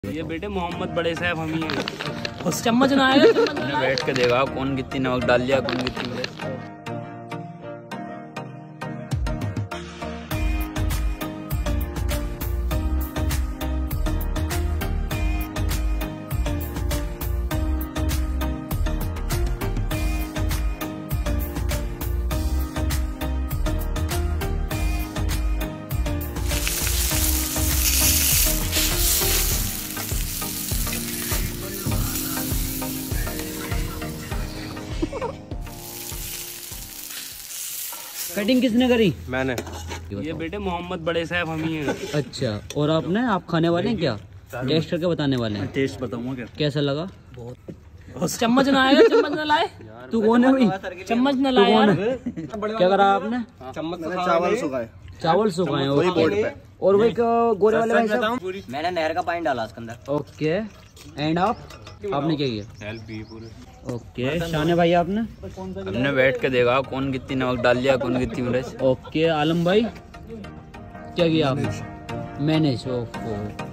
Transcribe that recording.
ये बेटे मोहम्मद बड़े साहब हम ही हैं। उस चम्मच ना आएगा, चम्मच ना आएगा। बैठ के देखा कौन कितनी नमक डाल दिया, कौन कितनी मिर्च। कटिंग किसने करी? मैंने। ये बेटे मोहम्मद बड़े साहब हम ही हैं। अच्छा, और आपने आप खाने वाले हैं क्या? टेस्ट करके बताने वाले हैं। टेस्ट बताऊंगा क्या कैसा लगा? बहुत। चम्मच ना आएगा, चम्मच ना लाए। तू कौन है भाई? चम्मच ना लाए यार। क्या करा आपने? चावल सुखाए। चावल सुखाए और वही गोरे वाले भाई साहब? मैंने नहर का पानी डाला उसके अंदर। ओके, एंड आपने क्या किया? हेल्प की पूरे। ओके, शाने भाई आपने? हमने बैठ के देखा कौन कितनी नमक डाल दिया, कौन कितनी मिर्च। ओके, आलम भाई क्या किया आपने? मैनेज। ओहो।